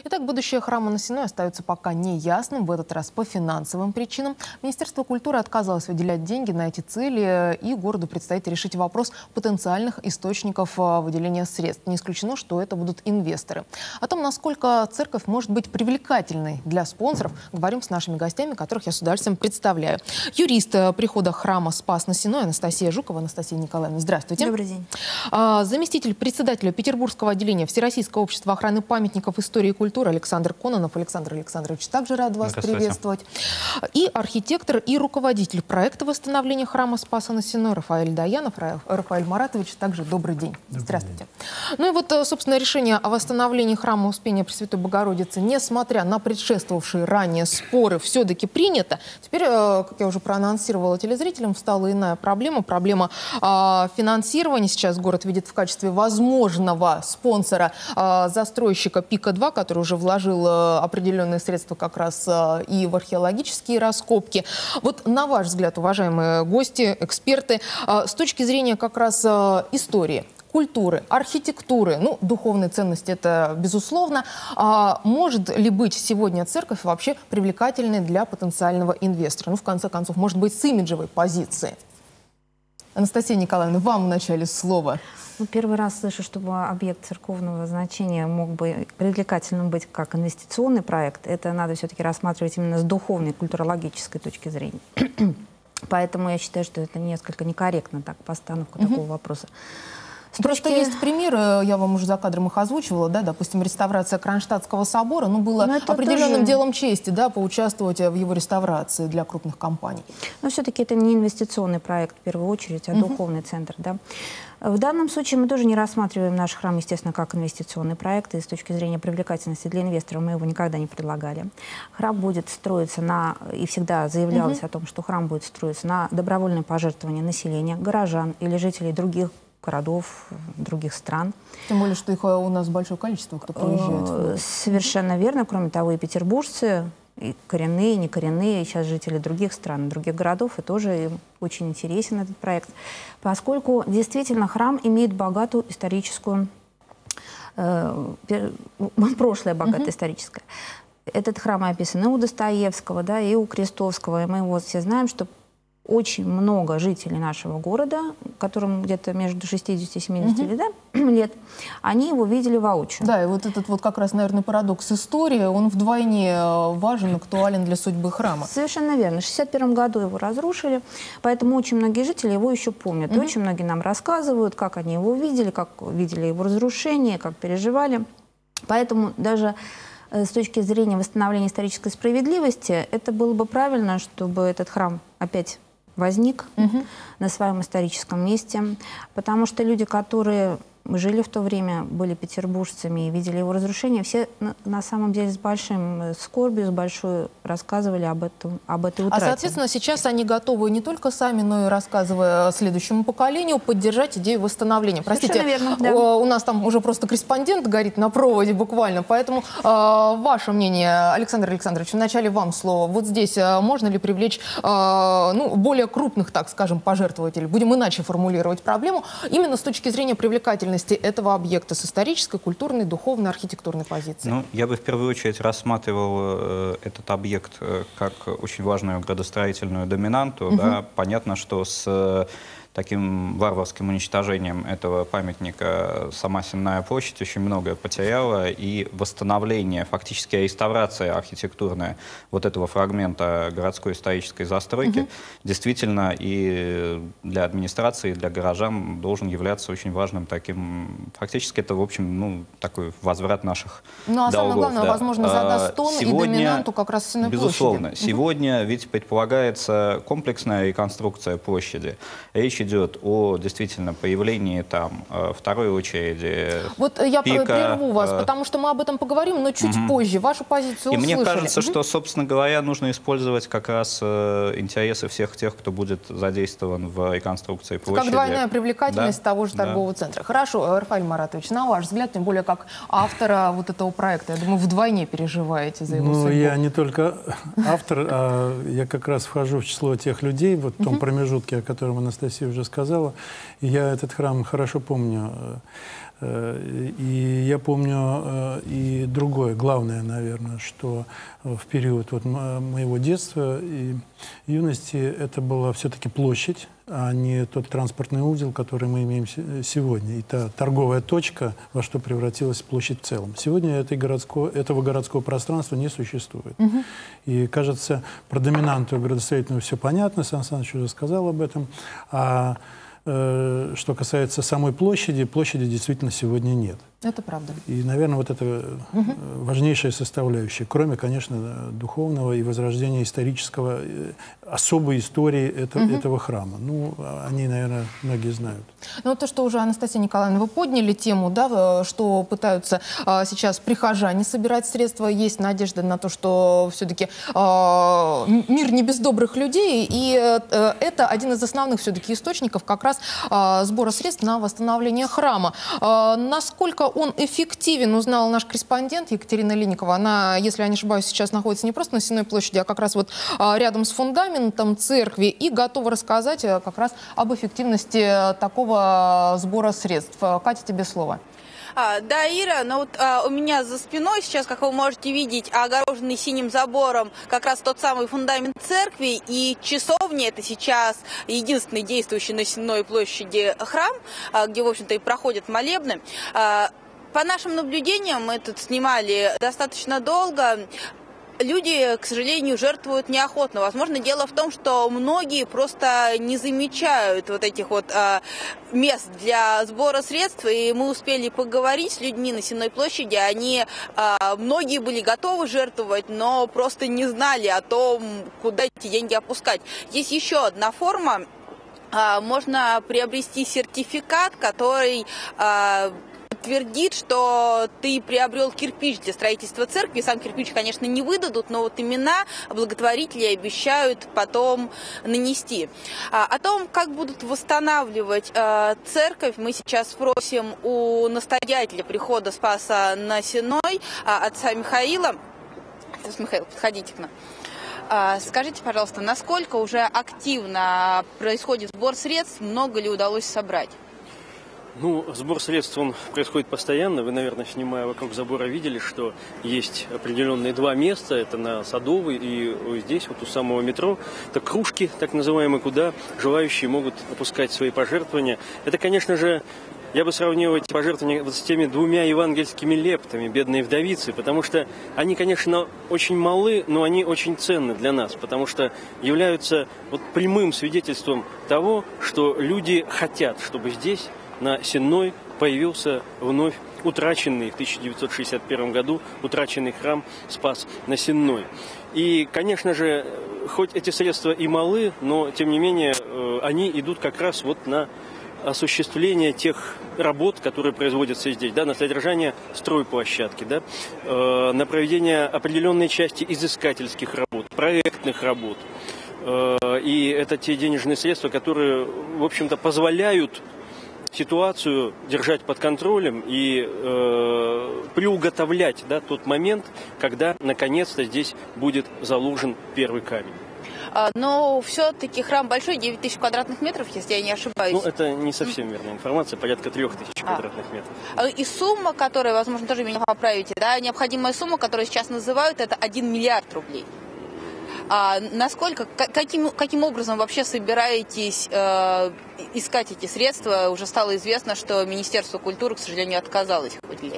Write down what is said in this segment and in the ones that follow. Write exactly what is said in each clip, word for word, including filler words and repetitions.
Итак, будущее храма на Сеной остается пока неясным, в этот раз по финансовым причинам. Министерство культуры отказалось выделять деньги на эти цели, и городу предстоит решить вопрос потенциальных источников выделения средств. Не исключено, что это будут инвесторы. О том, насколько церковь может быть привлекательной для спонсоров, говорим с нашими гостями, которых я с удовольствием представляю. Юрист прихода храма Спас на Сеной Анастасия Жукова. Анастасия Николаевна, здравствуйте. Добрый день. Заместитель председателя Петербургского отделения Всероссийского общества охраны памятников истории и культуры Александр Кононов. Александр Александрович, также рад вас приветствовать. И архитектор и руководитель проекта восстановления храма Спаса на Сеной Рафаэль Даянов. Рафаэль Маратович, также добрый день. Добрый Здравствуйте. День. Ну и вот, собственно, решение о восстановлении храма Успения Пресвятой Богородицы, несмотря на предшествовавшие ранее споры, все-таки принято. Теперь, как я уже проанонсировала телезрителям, встала иная проблема. Проблема э, финансирования. Сейчас город видит в качестве возможного спонсора э, застройщика Пика-два, который уже вложил э, определенные средства как раз э, и в археологические раскопки. Вот на ваш взгляд, уважаемые гости, эксперты, э, с точки зрения как раз э, истории, культуры, архитектуры, ну, духовной ценности это безусловно. А может ли быть сегодня церковь вообще привлекательной для потенциального инвестора? Ну, в конце концов, может быть, с имиджевой позиции? Анастасия Николаевна, вам в начале слово. Ну, первый раз слышу, чтобы объект церковного значения мог бы привлекательным быть как инвестиционный проект. Это надо все-таки рассматривать именно с духовной, культурологической точки зрения. Поэтому я считаю, что это несколько некорректно, так, постановка mm-hmm. такого вопроса. Просто точки... есть примеры, я вам уже за кадром их озвучивала, да, допустим, реставрация Кронштадтского собора, ну, было определенным тоже... делом чести, да, поучаствовать в его реставрации для крупных компаний. Но все-таки это не инвестиционный проект, в первую очередь, а uh-huh. духовный центр, да. В данном случае мы тоже не рассматриваем наш храм, естественно, как инвестиционный проект, и с точки зрения привлекательности для инвестора мы его никогда не предлагали. Храм будет строиться на, и всегда заявлялось uh-huh. о том, что храм будет строиться на добровольное пожертвование населения, горожан или жителей других городов, других стран. Тем более, что их у нас большое количество, кто приезжает. Совершенно верно. Кроме того, и петербуржцы, и коренные, и некоренные, и сейчас жители других стран, других городов, и тоже им очень интересен этот проект. Поскольку действительно храм имеет богатую историческую, э, прошлое богатое uh-huh. историческое. Этот храм описан и у Достоевского, да, и у Крестовского, и мы вот все знаем, что очень много жителей нашего города, которым где-то между шестьюдесятью и семидесятью uh-huh. лет, они его видели воочию. Да, и вот этот вот как раз, наверное, парадокс истории, он вдвойне важен, актуален для судьбы храма. Совершенно верно. В шестьдесят первом году его разрушили, поэтому очень многие жители его еще помнят. Uh-huh. И очень многие нам рассказывают, как они его видели, как видели его разрушение, как переживали. Поэтому даже с точки зрения восстановления исторической справедливости, это было бы правильно, чтобы этот храм опять возник угу. на своем историческом месте, потому что люди, которые жили в то время, были петербуржцами и видели его разрушение, все на, на самом деле с большим скорбью, с большой рассказывали об, этом, об этой утрате. А, соответственно, сейчас они готовы не только сами, но и рассказывая следующему поколению, поддержать идею восстановления. Простите, верно, да. у нас там уже просто корреспондент горит на проводе буквально, поэтому э, ваше мнение, Александр Александрович, вначале вам слово. Вот здесь э, можно ли привлечь э, ну, более крупных, так скажем, пожертвователей, будем иначе формулировать проблему, именно с точки зрения привлекательности этого объекта с исторической, культурной, духовной, архитектурной позиции? Ну, я бы в первую очередь рассматривал э, этот объект э, как очень важную градостроительную доминанту. Угу. Да. Понятно, что с э, таким варварским уничтожением этого памятника сама Сенная площадь очень многое потеряла, и восстановление, фактически реставрация архитектурная вот этого фрагмента городской исторической застройки угу. действительно и для администрации, и для горожан должен являться очень важным таким, фактически это, в общем, ну, такой возврат наших ну, а долгов. Самое главное, да. возможно, задаст тон сегодня, и доминанту как раз Сенной площади. Безусловно. Сегодня ведь предполагается комплексная реконструкция площади. Речь идет о действительно появлении там второй очереди. Вот я пика, прерву вас, потому что мы об этом поговорим, но чуть угу. позже. Вашу позицию И услышали. мне кажется, угу. что, собственно говоря, нужно использовать как раз э, интересы всех тех, кто будет задействован в реконструкции площади. Как двойная привлекательность да? того же торгового да. центра. Хорошо, Рафаэль Маратович, на ваш взгляд, тем более как автора вот этого проекта, я думаю, вдвойне переживаете за его ну, судьбу. Я не только автор, а я как раз вхожу в число тех людей, вот в том угу. промежутке, о котором Анастасия уже сказала. И я этот храм хорошо помню. И я помню и другое, главное, наверное, что в период вот моего детства и юности это была все-таки площадь, а не тот транспортный узел, который мы имеем сегодня. И та торговая точка, во что превратилась площадь в целом. Сегодня этой городского, этого городского пространства не существует. Угу. И, кажется, про доминанту градостроительную все понятно, Сан Саныч уже сказал об этом. А э, что касается самой площади, площади действительно сегодня нет. Это правда. И, наверное, вот это угу. важнейшая составляющая, кроме, конечно, духовного и возрождения исторического, особой истории это, угу. этого храма. Ну, они, наверное, многие знают. Ну, то, что уже, Анастасия Николаевна, вы подняли тему, да, что пытаются а, сейчас прихожане собирать средства, есть надежда на то, что все-таки а, мир не без добрых людей, и а, это один из основных все-таки источников как раз а, сбора средств на восстановление храма. А, насколько он эффективен, узнал наш корреспондент Екатерина Линникова. Она, если я не ошибаюсь, сейчас находится не просто на Сенной площади, а как раз вот а, рядом с фундаментом церкви и готова рассказать а, как раз об эффективности такого сбора средств. Катя, тебе слово. А, да, Ира, ну вот а, у меня за спиной сейчас, как вы можете видеть, огороженный синим забором как раз тот самый фундамент церкви, и часовня — это сейчас единственный действующий на Сенной площади храм, а, где, в общем-то, и проходят молебны. А, по нашим наблюдениям, мы тут снимали достаточно долго. Люди, к сожалению, жертвуют неохотно. Возможно, дело в том, что многие просто не замечают вот этих вот а, мест для сбора средств. И мы успели поговорить с людьми на Сенной площади. Они, а, многие были готовы жертвовать, но просто не знали о том, куда эти деньги опускать. Есть еще одна форма. А, можно приобрести сертификат, который А, подтвердит, что ты приобрел кирпич для строительства церкви. Сам кирпич, конечно, не выдадут, но вот имена благотворители обещают потом нанести. О том, как будут восстанавливать церковь, мы сейчас спросим у настоятеля прихода Спаса на Сенной, отца Михаила. Отец Михаил, подходите к нам. Скажите, пожалуйста, насколько уже активно происходит сбор средств, много ли удалось собрать? Ну, сбор средств, он происходит постоянно. Вы, наверное, снимая вокруг забора, видели, что есть определенные два места. Это на Садовой и здесь, вот у самого метро. Это кружки, так называемые, куда желающие могут опускать свои пожертвования. Это, конечно же, я бы сравнил эти пожертвования вот с теми двумя евангельскими лептами «Бедные вдовицы», потому что они, конечно, очень малы, но они очень ценны для нас, потому что являются вот прямым свидетельством того, что люди хотят, чтобы здесь, на Сенной, появился вновь утраченный в тысяча девятьсот шестьдесят первом году утраченный храм Спас на Сенной. И, конечно же, хоть эти средства и малы, но, тем не менее, они идут как раз вот на осуществление тех работ, которые производятся здесь, да, на содержание стройплощадки, да, э, на проведение определенной части изыскательских работ, проектных работ. Э, и это те денежные средства, которые, в общем-то, позволяют ситуацию держать под контролем и э, приуготовлять, да, тот момент, когда наконец-то здесь будет заложен первый камень. Но все-таки храм большой, девять тысяч квадратных метров, если я не ошибаюсь. Ну, это не совсем верная информация, порядка трех тысяч квадратных метров. И сумма, которая, возможно, тоже меня поправите, да, необходимая сумма, которую сейчас называют, это один миллиард рублей. А насколько, каким, каким образом вообще собираетесь э, искать эти средства? Уже стало известно, что Министерство культуры, к сожалению, отказалось их выделять.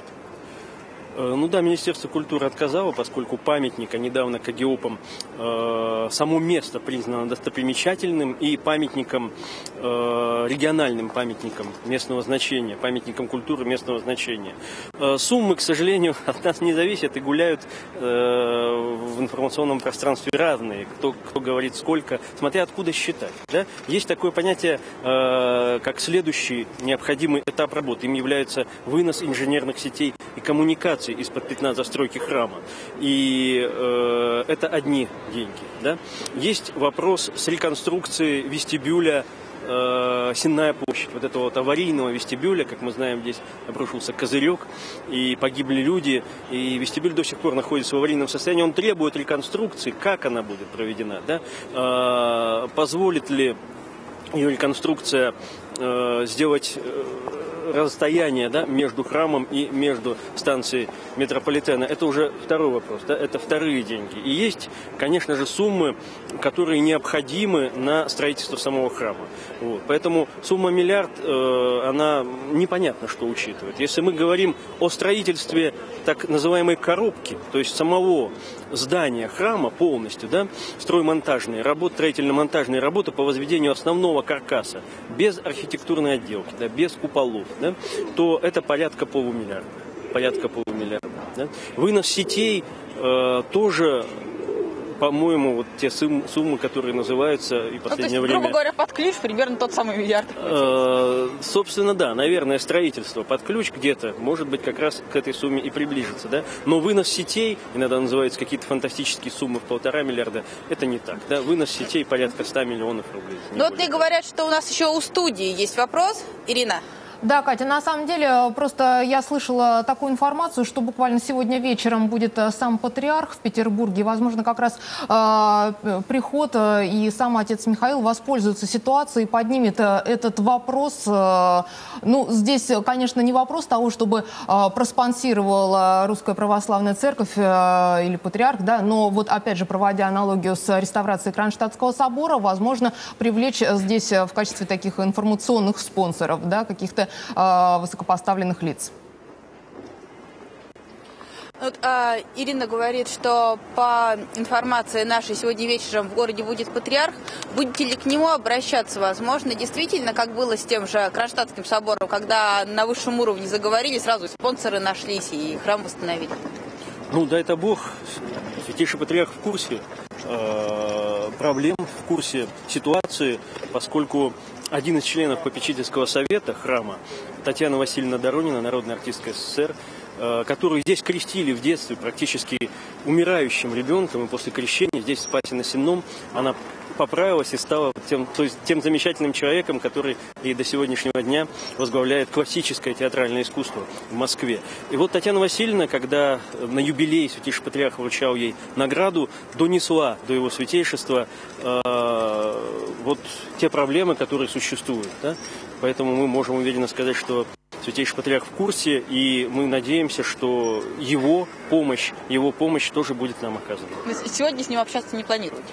Ну да, Министерство культуры отказало, поскольку памятника недавно КГИОПом э, само место признано достопримечательным и памятником, э, региональным памятником местного значения, памятником культуры местного значения. Э, суммы, к сожалению, от нас не зависят и гуляют э, в информационном пространстве разные. Кто, кто говорит сколько, смотря откуда считать. Да? Есть такое понятие, э, как следующий необходимый этап работы. Им является вынос инженерных сетей и коммуникаций из-под пятна застройки храма. И э, это одни деньги. Да? Есть вопрос с реконструкцией вестибюля э, Сенная площадь. Вот этого вот аварийного вестибюля, как мы знаем, здесь обрушился козырек, и погибли люди, и вестибюль до сих пор находится в аварийном состоянии. Он требует реконструкции. Как она будет проведена? Да? Э, позволит ли ее реконструкция э, сделать... Э, расстояние, да, между храмом и между станцией метрополитена, это уже второй вопрос, да, это вторые деньги. И есть, конечно же, суммы, которые необходимы на строительство самого храма. Вот. Поэтому сумма миллиард, э, она непонятно, что учитывает. Если мы говорим о строительстве так называемой коробки, то есть самого здания храма полностью, да, строймонтажные работы, строительно-монтажные работы по возведению основного каркаса, без архитектурной отделки, да, без куполов, да, то это порядка полумиллиарда. Порядка полумиллиарда. Да. Вынос сетей э, тоже, по-моему, вот те суммы, которые называются и в последнее ну, то есть, время... грубо говоря, под ключ примерно тот самый миллиард. Э, собственно, да, наверное, строительство под ключ где-то, может быть, как раз к этой сумме и приближится, да. Но вынос сетей, иногда называются какие-то фантастические суммы в полтора миллиарда, это не так, да. Вынос сетей порядка ста миллионов рублей. Но вот мне говорят, что у нас еще у студии есть вопрос. Ирина. Да, Катя, на самом деле, просто я слышала такую информацию, что буквально сегодня вечером будет сам патриарх в Петербурге. Возможно, как раз э, приход э, и сам отец Михаил воспользуются ситуацией, поднимет э, этот вопрос. Э, ну, здесь, конечно, не вопрос того, чтобы э, проспонсировала Русская Православная Церковь э, или патриарх, да, но вот, опять же, проводя аналогию с реставрацией Кронштадтского собора, возможно, привлечь здесь в качестве таких информационных спонсоров, да, каких-то высокопоставленных лиц. Вот, а, Ирина говорит, что по информации нашей сегодня вечером в городе будет патриарх. Будете ли к нему обращаться? Возможно, действительно, как было с тем же Кронштадтским собором, когда на высшем уровне заговорили, сразу спонсоры нашлись и храм восстановили. Ну, дай-то Бог, Святейший Патриарх в курсе э, проблем, в курсе ситуации, поскольку один из членов попечительского совета храма, Татьяна Васильевна Доронина, народная артистка СССР, э, которую здесь крестили в детстве практически умирающим ребенком, и после крещения здесь в Спасино-Сенном она поправилась и стала тем, то есть, тем замечательным человеком, который и до сегодняшнего дня возглавляет классическое театральное искусство в Москве. И вот Татьяна Васильевна, когда на юбилей Святейший Патриарх вручал ей награду, донесла до его святейшества э, вот те проблемы, которые существуют. Да? Поэтому мы можем уверенно сказать, что Святейший Патриарх в курсе, и мы надеемся, что его помощь, его помощь тоже будет нам оказана. Вы сегодня с ним общаться не планируете?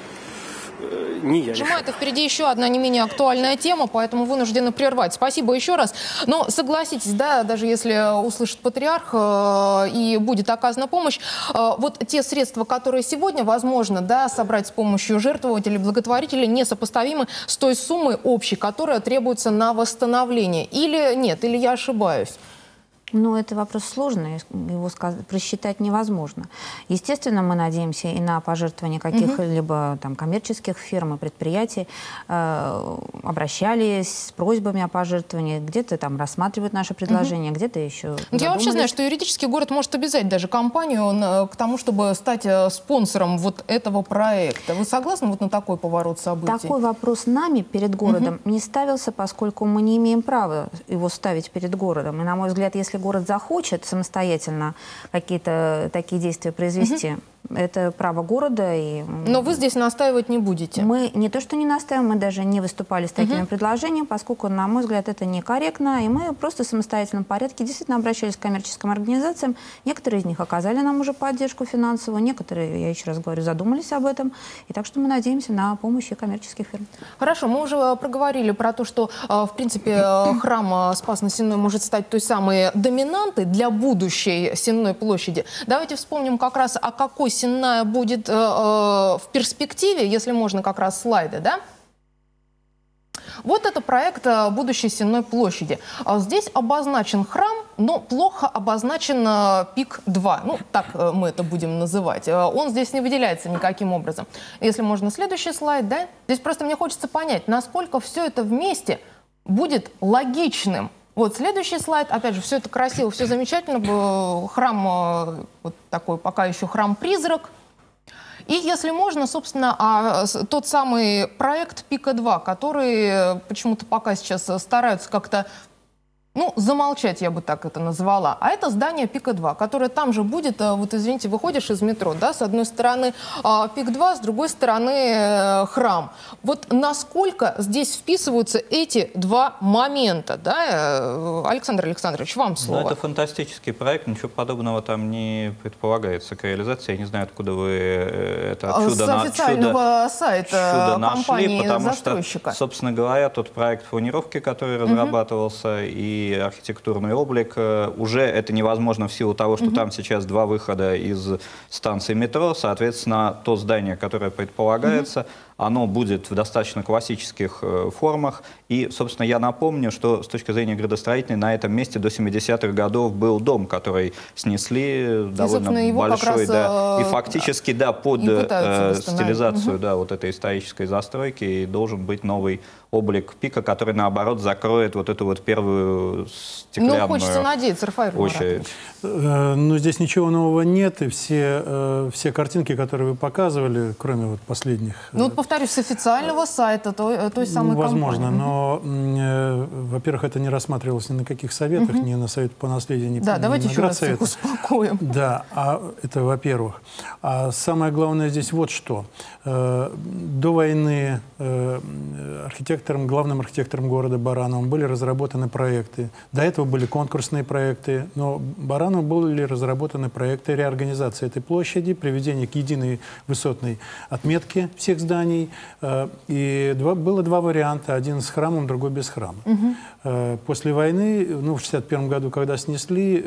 Не я. Это впереди еще одна не менее актуальная тема, поэтому вынуждены прервать. Спасибо еще раз. Но согласитесь, да, даже если услышит патриарх э, и будет оказана помощь, э, вот те средства, которые сегодня возможно, да, собрать с помощью жертвователей, благотворителей, несопоставимы с той суммой общей, которая требуется на восстановление. Или нет, или я ошибаюсь? Ну, это вопрос сложный, его просчитать невозможно. Естественно, мы надеемся и на пожертвования каких-либо там коммерческих фирм и предприятий. Э, обращались с просьбами о пожертвовании, где-то там рассматривают наши предложения, где-то еще Я вообще знаю, что юридически город может обязать даже компанию к тому, чтобы стать спонсором вот этого проекта. Вы согласны вот на такой поворот событий? Такой вопрос нами перед городом угу. не ставился, поскольку мы не имеем права его ставить перед городом. И, на мой взгляд, если город захочет самостоятельно какие-то такие действия произвести, угу. это право города. И но вы здесь настаивать не будете? Мы не то что не настаиваем, мы даже не выступали с такими угу. предложениями, поскольку, на мой взгляд, это некорректно. И мы просто в самостоятельном порядке действительно обращались к коммерческим организациям. Некоторые из них оказали нам уже поддержку финансовую, некоторые, я еще раз говорю, задумались об этом. И так что мы надеемся на помощь коммерческих фирм. Хорошо, мы уже проговорили про то, что, в принципе, храм Спас-на-Сенной может стать той самой доминантой для будущей Сенной площади. Давайте вспомним как раз, о какой Сенная будет э, э, в перспективе, если можно как раз слайды, да? Вот это проект будущей Сенной площади. Здесь обозначен храм, но плохо обозначен пик два. Ну, так мы это будем называть. Он здесь не выделяется никаким образом. Если можно, следующий слайд, да? Здесь просто мне хочется понять, насколько все это вместе будет логичным. Вот следующий слайд. Опять же, все это красиво, все замечательно. Храм, вот такой пока еще храм-призрак. И, если можно, собственно, а, тот самый проект Пика два, который почему-то пока сейчас стараются как-то ну, замолчать, я бы так это назвала. А это здание Пика-два, которое там же будет, вот извините, выходишь из метро, да, с одной стороны Пик-два, с другой стороны храм. Вот насколько здесь вписываются эти два момента, да? Александр Александрович, вам слово. Ну, это фантастический проект, ничего подобного там не предполагается к реализации. Я не знаю, откуда вы это чудо, с официального чудо, сайта чудо компании нашли, потому застройщика. Что, собственно говоря, тот проект планировки, который угу. разрабатывался, и архитектурный облик, уже это невозможно в силу того, что угу. там сейчас два выхода из станции метро. Соответственно, то здание, которое предполагается, угу. оно будет в достаточно классических э, формах. И, собственно, я напомню, что с точки зрения градостроительной на этом месте до семидесятых годов был дом, который снесли и, довольно большой. Раз, да, и фактически да, под э, стилизацию угу. да, вот этой исторической застройки и должен быть новый облик Пика, который, наоборот, закроет вот эту вот первую стеклянную... Ну, хочется надеяться, Рафаэль Маратович. Ну, здесь ничего нового нет, и все, э, все картинки, которые вы показывали, кроме вот последних... Ну, вот, повторюсь, с официального сайта той, той самой возможно, компании. но, э, во-первых, это не рассматривалось ни на каких советах, угу. ни на совет по наследию, ни да, ни давайте на еще раз их успокоим. Да, а это во-первых. А самое главное здесь вот что. Э, до войны э, архитектором, главным архитектором города Барановым были разработаны проекты. До этого были конкурсные проекты, но Барановым были разработаны проекты реорганизации этой площади, приведения к единой высотной отметке всех зданий. И два, было два варианта, один с храмом, другой без храма. Угу. После войны, ну, в шестьдесят первом году, когда снесли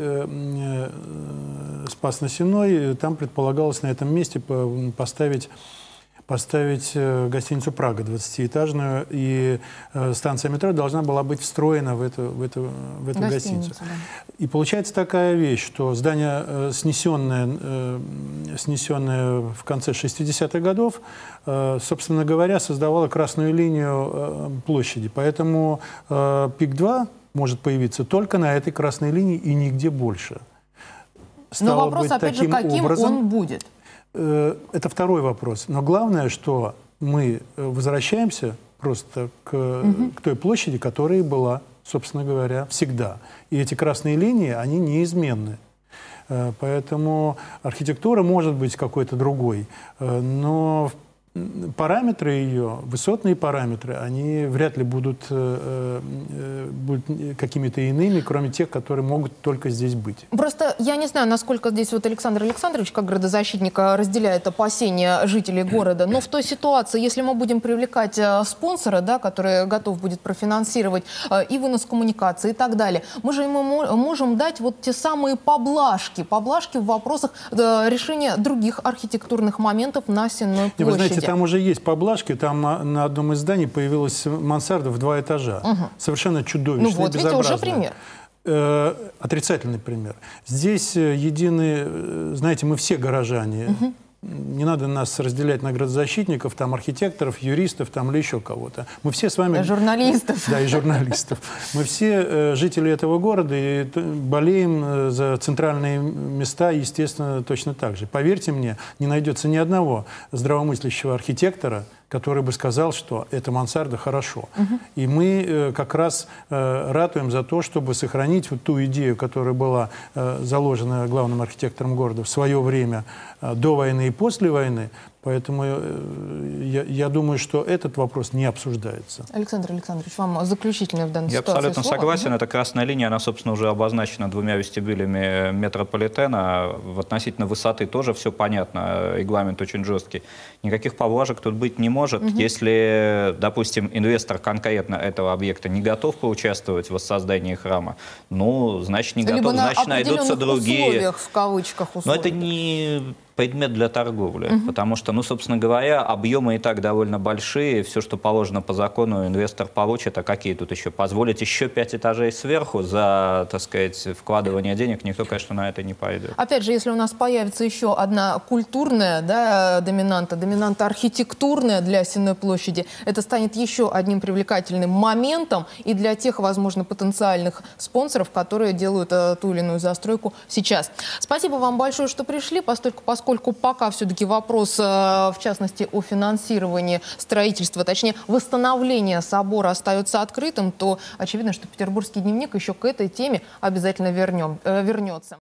Спас-на-Сеной, там предполагалось на этом месте поставить поставить гостиницу «Прага» двадцатиэтажную, и станция метро должна была быть встроена в эту, в эту, в эту гостиницу. Да. И получается такая вещь, что здание, снесенное, снесенное в конце шестидесятых годов, собственно говоря, создавало красную линию площади. Поэтому Пик-два может появиться только на этой красной линии и нигде больше. Стало Но вопрос, опять же, каким образом, он будет? Это второй вопрос. Но главное, что мы возвращаемся просто к, угу. к той площади, которая была, собственно говоря, всегда. И эти красные линии, они неизменны. Поэтому архитектура может быть какой-то другой. Но параметры ее, высотные параметры, они вряд ли будут, э, э, будут какими-то иными, кроме тех, которые могут только здесь быть. Просто я не знаю, насколько здесь вот Александр Александрович, как градозащитник, разделяет опасения жителей города, но в той ситуации, если мы будем привлекать спонсора, да, который готов будет профинансировать и вынос коммуникации и так далее, мы же ему можем дать вот те самые поблажки, поблажки в вопросах решения других архитектурных моментов на Сенной площади. Вы знаете, там уже есть поблажки, там на одном из зданий появилась мансарда в два этажа. Угу. Совершенно чудовищная, ну вот, видите, уже пример. Э, отрицательный пример. Здесь едины, знаете, мы все горожане. Угу. Не надо нас разделять на градозащитников, там, архитекторов, юристов там, или еще кого-то. Мы все с вами... Журналистов. Да, и журналистов. Мы все э, жители этого города и болеем за центральные места, естественно, точно так же. Поверьте мне, не найдется ни одного здравомыслящего архитектора, который бы сказал, что это мансарда хорошо. Угу. И мы э, как раз э, ратуем за то, чтобы сохранить вот ту идею, которая была э, заложена главным архитектором города в свое время, э, до войны и после войны. Поэтому э, я, я думаю, что этот вопрос не обсуждается. Alexander Alexandrovich, вам заключительное в данной я ситуации абсолютно слово? согласен. Угу. Эта красная линия, она, собственно, уже обозначена двумя вестибюлями метрополитена. В относительно высоты тоже все понятно. Регламент очень жесткий. Никаких поблажек тут быть не может. Угу. Если, допустим, инвестор конкретно этого объекта не готов поучаствовать в воссоздании храма, ну, значит, не Либо готов, значит, найдутся другие. Условиях, в кавычках, условиях. Но это не предмет для торговли, угу. потому что, ну, собственно говоря, объемы и так довольно большие, все, что положено по закону, инвестор получит, а какие тут еще? Позволить еще пять этажей сверху за, так сказать, вкладывание денег, никто, конечно, на это не пойдет. Опять же, если у нас появится еще одна культурная, да, доминанта, доминанта архитектурная для Сенной площади, это станет еще одним привлекательным моментом и для тех, возможно, потенциальных спонсоров, которые делают э, ту или иную застройку сейчас. Спасибо вам большое, что пришли, постольку, поскольку поскольку пока все-таки вопрос, в частности, о финансировании строительства, точнее, восстановления собора остается открытым, то очевидно, что Петербургский дневник еще к этой теме обязательно вернем, вернется.